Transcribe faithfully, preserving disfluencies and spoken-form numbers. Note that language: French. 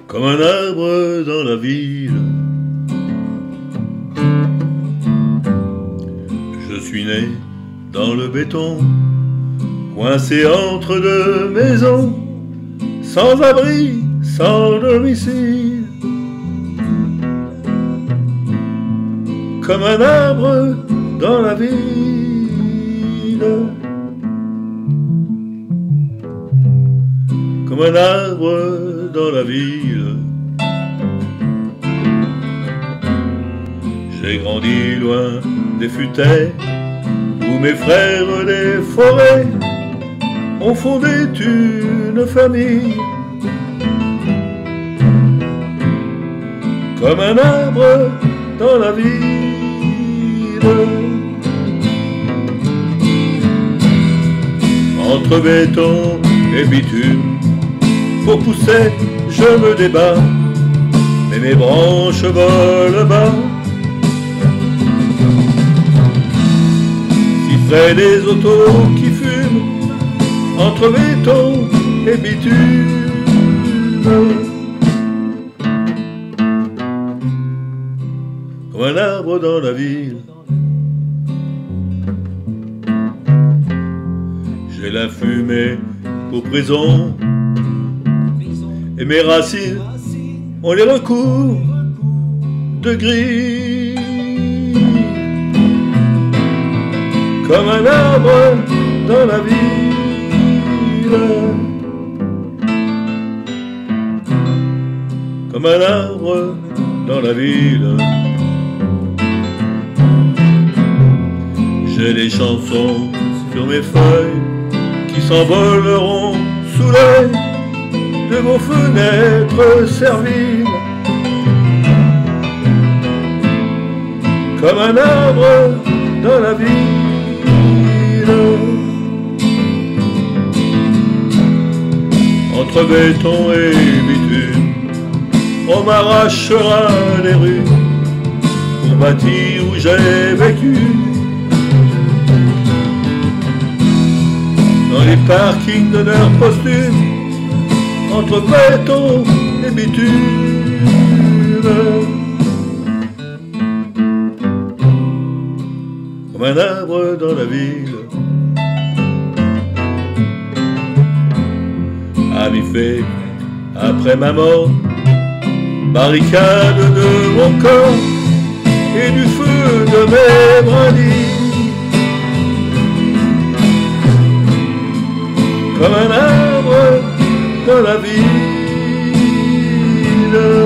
comme un arbre dans la ville. Je suis né dans le béton, coincé entre deux maisons, sans abri, sans domicile. Comme un arbre dans la ville. Comme un arbre dans la ville. J'ai grandi loin des futaies, où mes frères des forêts ont fondé une famille. Comme un arbre dans la ville. Entre béton et bitume, pour pousser, je me débats, mais mes branches volent bas. Si près des autos qui fument, entre béton et bitume. Comme un arbre dans la ville. J'ai la fumée pour prison, et mes racines ont les recours de gris. Comme un arbre dans la ville. Comme un arbre dans la ville. J'ai des chansons sur mes feuilles qui s'envoleront sous l'œil de vos fenêtres serviles. Comme un arbre dans la ville. Entre béton et bitume, on m'arrachera les rues pour bâtir où j'ai vécu. Dans les parkings d'honneur posthume, entre béton et bitume. Comme un arbre dans la ville. À mi-fait, après ma mort, barricade de mon corps et du feu de mes brindilles. Comme un arbre dans la ville.